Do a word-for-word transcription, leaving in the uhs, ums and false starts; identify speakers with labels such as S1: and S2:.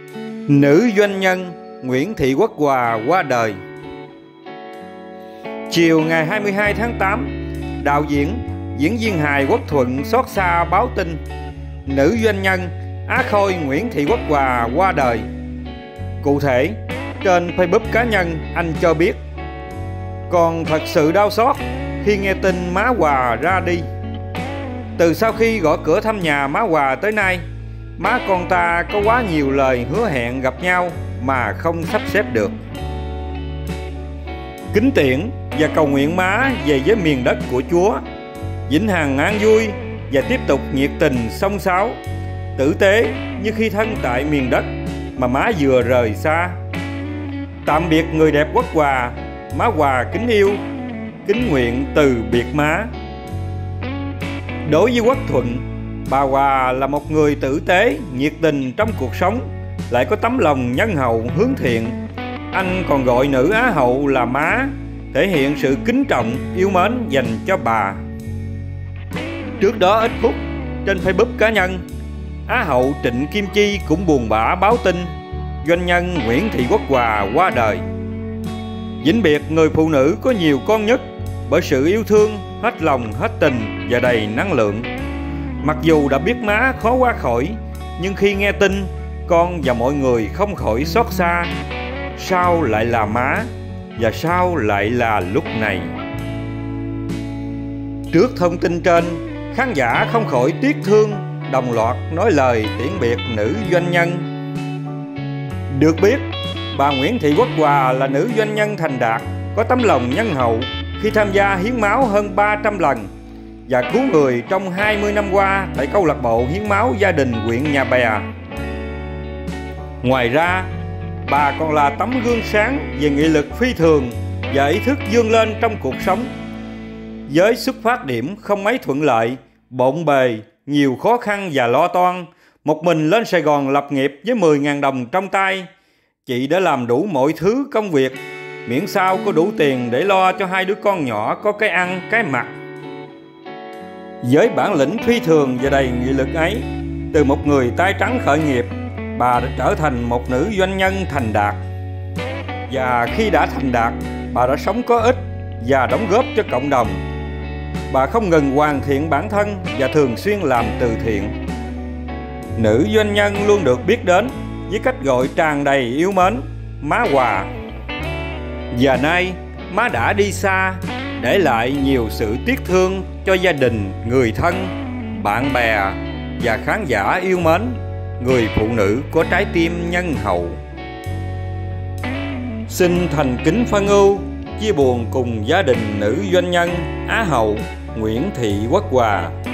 S1: Nữ doanh nhân Nguyễn Thị Quốc Hòa qua đời. Chiều ngày hai mươi hai tháng tám, đạo diễn, diễn viên hài Quốc Thuận xót xa báo tin nữ doanh nhân Á Khôi Nguyễn Thị Quốc Hòa qua đời. Cụ thể, trên Facebook cá nhân anh cho biết: "Còn thật sự đau xót khi nghe tin má Hòa ra đi. Từ sau khi gõ cửa thăm nhà má Hòa tới nay, má con ta có quá nhiều lời hứa hẹn gặp nhau mà không sắp xếp được. Kính tiễn và cầu nguyện má về với miền đất của Chúa, vĩnh hằng an vui và tiếp tục nhiệt tình xông xáo, tử tế như khi thân tại miền đất mà má vừa rời xa. Tạm biệt người đẹp Quốc Hòa, má Hòa kính yêu, kính nguyện từ biệt má." Đối với Quốc Thuận, bà Hòa là một người tử tế, nhiệt tình trong cuộc sống, lại có tấm lòng nhân hậu hướng thiện. Anh còn gọi nữ Á hậu là má, thể hiện sự kính trọng, yêu mến dành cho bà. Trước đó ít phút, trên Facebook cá nhân, Á hậu Trịnh Kim Chi cũng buồn bã báo tin doanh nhân Nguyễn Thị Quốc Hòa qua đời. Vĩnh biệt người phụ nữ có nhiều con nhất bởi sự yêu thương, hết lòng, hết tình và đầy năng lượng. Mặc dù đã biết má khó qua khỏi, nhưng khi nghe tin, con và mọi người không khỏi xót xa. Sao lại là má, và sao lại là lúc này? Trước thông tin trên, khán giả không khỏi tiếc thương, đồng loạt nói lời tiễn biệt nữ doanh nhân. Được biết, bà Nguyễn Thị Quốc Hòa là nữ doanh nhân thành đạt, có tấm lòng nhân hậu khi tham gia hiến máu hơn ba trăm lần và cứu người trong hai mươi năm qua tại câu lạc bộ hiến máu gia đình huyện Nhà Bè. Ngoài ra, bà còn là tấm gương sáng về nghị lực phi thường và ý thức vươn lên trong cuộc sống. Với xuất phát điểm không mấy thuận lợi, bộn bề, nhiều khó khăn và lo toan, một mình lên Sài Gòn lập nghiệp với mười nghìn đồng trong tay, chị đã làm đủ mọi thứ công việc, miễn sao có đủ tiền để lo cho hai đứa con nhỏ có cái ăn, cái mặc. Với bản lĩnh phi thường và đầy nghị lực ấy, từ một người tay trắng khởi nghiệp, bà đã trở thành một nữ doanh nhân thành đạt. Và khi đã thành đạt, bà đã sống có ích và đóng góp cho cộng đồng. Bà không ngừng hoàn thiện bản thân và thường xuyên làm từ thiện. Nữ doanh nhân luôn được biết đến với cách gọi tràn đầy yêu mến, má Hòa. Và nay, má đã đi xa, để lại nhiều sự tiếc thương cho gia đình, người thân, bạn bè và khán giả yêu mến, người phụ nữ có trái tim nhân hậu. Xin thành kính phân ưu, chia buồn cùng gia đình nữ doanh nhân Á hậu Nguyễn Thị Quốc Hòa.